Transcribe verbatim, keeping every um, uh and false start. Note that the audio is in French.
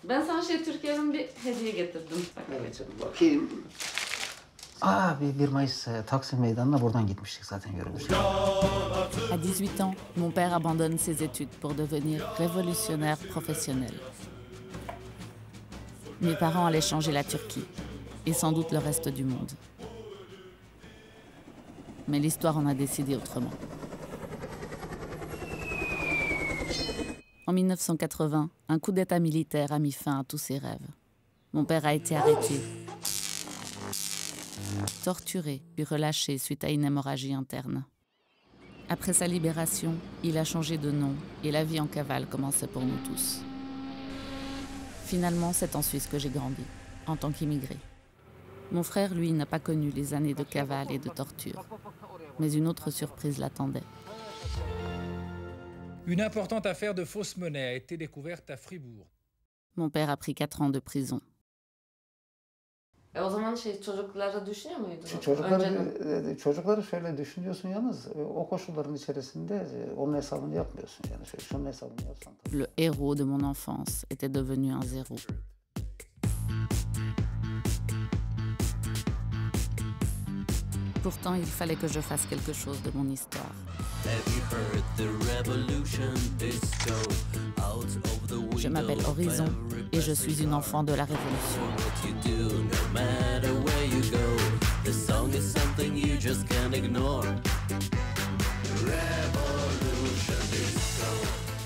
Ben sana şey Türkiye'den bir hediye getirdim. Evet canım bakayım. Aa, bir, bir Mayıs Taksim Meydanı'na buradan gitmiştik zaten görülür. À dix-huit ans, mon père abandonne ses études pour devenir révolutionnaire professionnel. Mes parents allaient changer la Turquie, et sans doute le reste du monde. Mais l'histoire en a décidé autrement. En mille neuf cent quatre-vingts, un coup d'État militaire a mis fin à tous ses rêves. Mon père a été arrêté, torturé, puis relâché suite à une hémorragie interne. Après sa libération, il a changé de nom et la vie en cavale commençait pour nous tous. Finalement, c'est en Suisse que j'ai grandi, en tant qu'immigré. Mon frère, lui, n'a pas connu les années de cavale et de torture. Mais une autre surprise l'attendait. Une importante affaire de fausse monnaie a été découverte à Fribourg. Mon père a pris quatre ans de prison. E o zaman şey çocukları düşünüyor muydun? Çocukları, çocukları şöyle düşünüyorsun yalnız o koşulların içerisinde onun hesabını yapmıyorsun yani şunun hesabını yapsan. Le héros de mon enfance était devenu un zéro. Pourtant, il fallait que je fasse quelque chose de mon histoire. Je m'appelle Horizon et je suis une enfant de la Révolution. The song is something you just can't ignore.